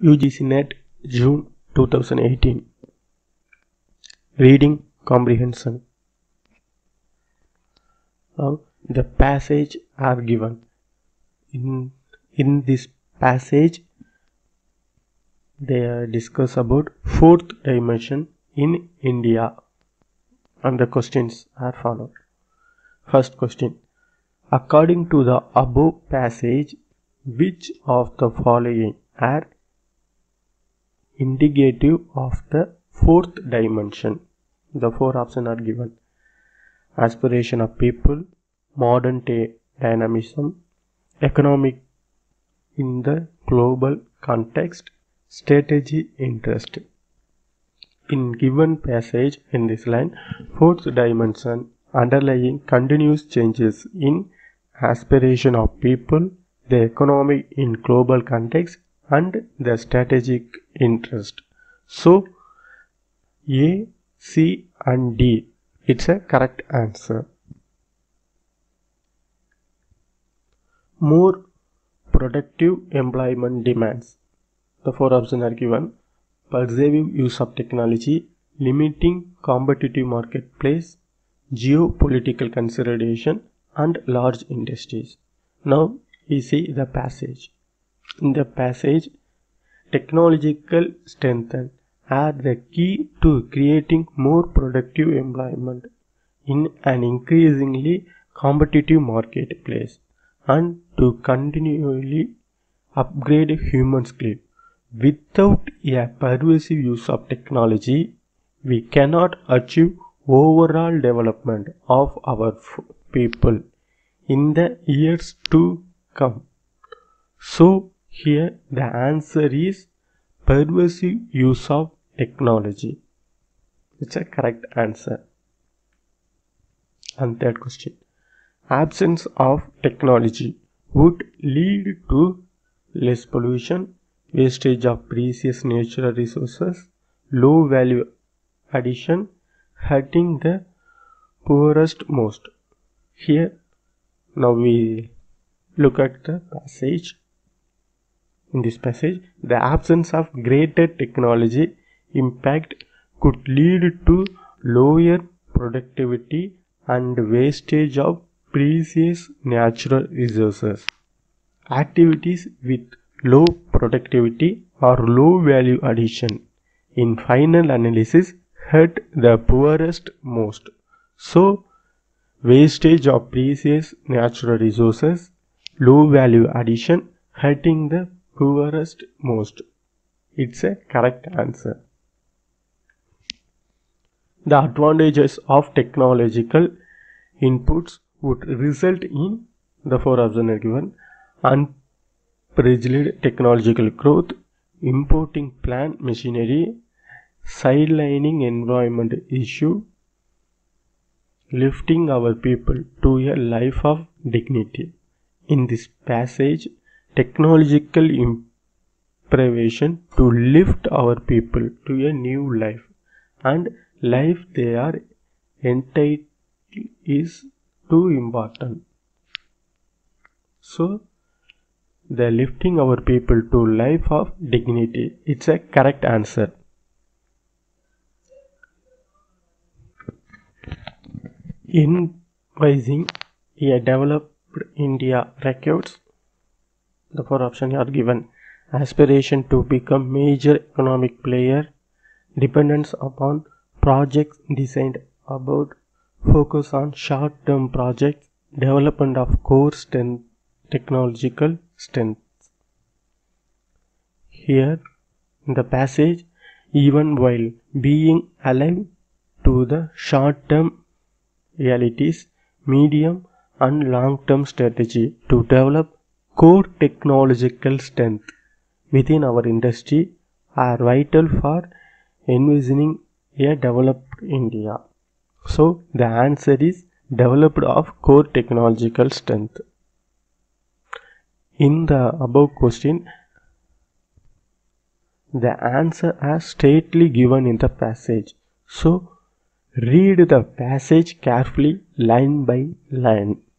UGC NET June 2018. Reading comprehension. Now the passage are given. In this passage they discuss about fourth dimension in India, and the questions are followed. First question: according to the above passage, which of the following are indicative of the fourth dimension? The four options are given: aspiration of people, modern day dynamism, economic in the global context, strategy interest. In given passage in this line, fourth dimension underlying continuous changes in aspiration of people, the economic in global context, and the strategic interest. So A, C and D, it's a correct answer. More productive employment demands. The four options are given: pervasive use of technology, limiting competitive marketplace, geopolitical consideration, and large industries. Now we see the passage. In the passage, technological strength are the key to creating more productive employment in an increasingly competitive marketplace, and to continually upgrade human skills. Without a pervasive use of technology, we cannot achieve overall development of our people in the years to come. So here the answer is pervasive use of technology. It's a correct answer. And third question: absence of technology would lead to less pollution, wastage of precious natural resources, low value addition, hurting the poorest most. Here now we look at the passage. In this passage, the absence of greater technology impact could lead to lower productivity and wastage of precious natural resources. Activities with low productivity or low value addition in final analysis hurt the poorest most. So wastage of precious natural resources, low value addition, hurting the poorest most. It's a correct answer. The advantages of technological inputs would result in, the four options are given: unparalleled technological growth, importing plant machinery, sidelining environment issue, lifting our people to a life of dignity. In this passage, technological impression to lift our people to a new life, and life they are entitled is too important. So the lifting our people to life of dignity, it's a correct answer. Invoicing a developed India records. The four options are given: aspiration to become major economic player, dependence upon projects designed about, focus on short-term projects, development of core strength, technological strengths. Here in the passage, even while being alive to the short-term realities, medium and long-term strategy to develop core technological strength within our industry are vital for envisioning a developed India. So the answer is developed of core technological strength. In the above question, the answer are straightly given in the passage. So read the passage carefully line by line.